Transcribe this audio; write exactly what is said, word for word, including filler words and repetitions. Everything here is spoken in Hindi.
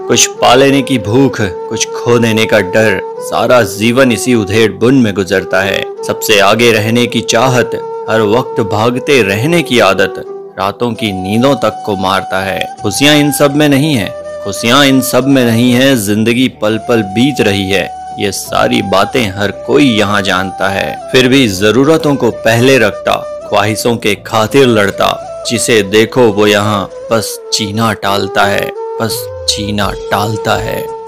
कुछ पा लेने की भूख, कुछ खो देने का डर, सारा जीवन इसी उधेड़ बुन में गुजरता है। सबसे आगे रहने की चाहत, हर वक्त भागते रहने की आदत, रातों की नींदों तक को मारता है। खुशियाँ इन सब में नहीं है, खुशियाँ इन सब में नहीं है, जिंदगी पल पल बीत रही है, ये सारी बातें हर कोई यहाँ जानता है। फिर भी जरूरतों को पहले रखता, ख्वाहिशों के खातिर लड़ता, जिसे देखो वो यहाँ बस जीना टालता है, बस जीना टालता है।